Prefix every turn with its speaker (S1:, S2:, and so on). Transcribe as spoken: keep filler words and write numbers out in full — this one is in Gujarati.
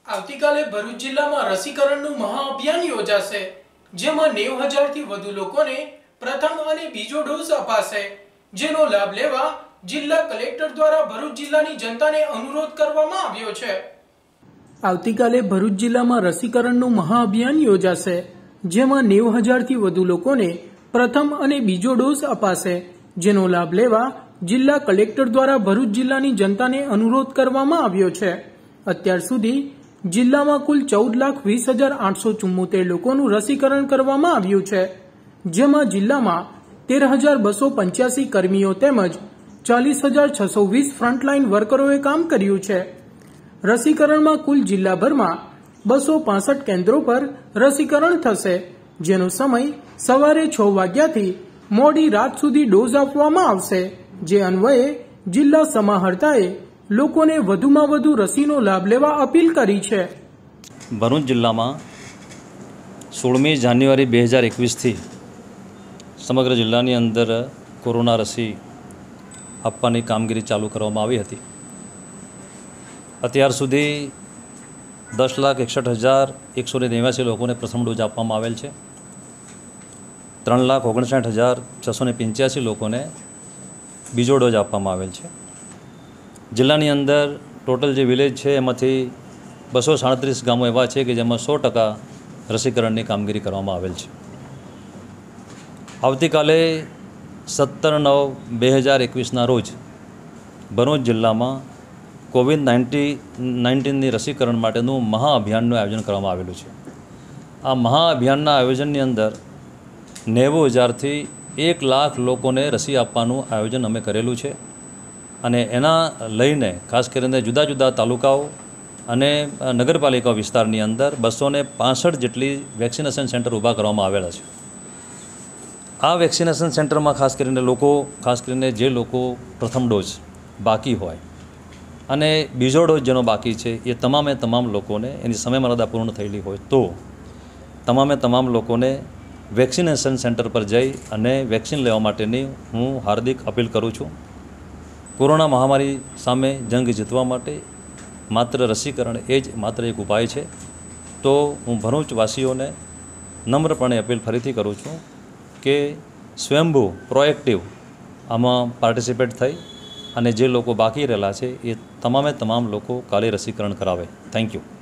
S1: આવતીકાલે ભરૂચ જિલ્લામાં રસીકરણનું મહાઅભિયાન યોજાશે, જેમાં નેવું હજારથી વધુ લોકોને પ્રથમ અને બીજો ડોઝ અપાશે, જેનો લાભ લેવા જિલ્લા કલેક્ટર દ્વારા ભરૂચ જિલ્લાની જનતાને અનુરોધ કરવામાં આવ્યો છે। આવતીકાલે ભરૂચ જિલ્લામાં રસીકરણનું મહાઅભિયાન યોજાશે, જેમાં નેવું હજારથી વધુ લોકોને પ્રથમ અને બીજો ડોઝ અપાશે, જેનો લાભ લેવા જિલ્લા કલેક્ટર દ્વારા ભરૂચ જિલ્લાની જનતાને અનુરોધ કરવામાં આવ્યો છે। અત્યાર સુધી જિલ્લામાં કુલ ચૌદ લાખ વીસ હજાર આઠસો ચુમ્મોતેર લોકોનું રસીકરણ કરવામાં આવ્યું છે, જેમાં જિલ્લામાં તેર હજાર બસો પંચ્યાસી કર્મીઓ તેમજ ચાલીસ હજાર છસો વીસ ફ્રન્ટલાઇન વર્કરોએ કામ કર્યું છે। રસીકરણમાં કુલ જિલ્લાભરમાં બસો પાસઠ કેન્દ્રો પર રસીકરણ થશે, જેનો સમય સવારે છ વાગ્યાથી મોડી રાત સુધી ડોઝ આપવામાં આવશે, જે અન્વયે જિલ્લા સમાહર્તાએ લોકોને વધુમાં વધુ રસીનો લાભ લેવા અપીલ કરી છે।
S2: ભરૂચ જિલ્લામાં સોળમી જાન્યુઆરી બે હજાર એકવીસથી સમગ્ર જિલ્લાની અંદર કોરોના રસી આપવાની કામગીરી ચાલુ કરવામાં આવી હતી। અત્યાર સુધી દસ લાખ એકસઠ હજાર એકસો ને નેવ્યાસી લોકોને પ્રથમ ડોઝ આપવામાં આવેલ છે। ત્રણ લાખ ઓગણસાઠ હજાર છસો ને પંચ્યાસી લોકોને બીજો ડોઝ આપવામાં આવેલ છે। જિલ્લાની અંદર ટોટલ જે વિલેજ છે એમાંથી બસો સાડત્રીસ ગામો એવા છે કે જેમાં સો ટકા રસીકરણની કામગીરી કરવામાં આવેલ છે। આવતીકાલે સત્તર નવ બે હજાર એકવીસના રોજ ભરૂચ જિલ્લામાં કોવિડ નાઇન્ટી નાઇન્ટીનની રસીકરણ માટેનું મહાઅભિયાનનું આયોજન કરવામાં આવેલું છે। આ મહાઅભિયાનના આયોજનની અંદર નેવું હજારથી એક લાખ લોકોને રસી આપવાનું આયોજન અમે કરેલું છે, અને એના લઈને ખાસ કરીને જુદા જુદા તાલુકાઓ અને નગરપાલિકા વિસ્તારની અંદર બસો ને પાસઠ જેટલી વેક્સિનેશન સેન્ટર ઊભા કરવામાં આવેલા છે। આ વેક્સિનેશન સેન્ટરમાં ખાસ કરીને લોકો ખાસ કરીને જે લોકો પ્રથમ ડોઝ બાકી હોય અને બીજો ડોઝ જેનો બાકી છે એ તમામે તમામ લોકોને એની સમયમર્યાદા પૂર્ણ થયેલી હોય તો તમામે તમામ લોકોને વેક્સિનેશન સેન્ટર પર જઈ અને વેક્સિન લેવા માટેની હું હાર્દિક અપીલ કરું છું। કોરોના મહામારી સામે જંગ જીતવા માટે માત્ર રસીકરણ એ જ માત્ર એક ઉપાય છે। તો હું ભરૂચવાસીઓને નમ્રપણે અપીલ ફરીથી કરું છું કે સ્વયંભૂ પ્રોએક્ટિવ આમાં પાર્ટિસિપેટ થઈ અને જે લોકો બાકી રહેલા છે એ તમામે તમામ લોકો કાલે રસીકરણ કરાવે। Thank you.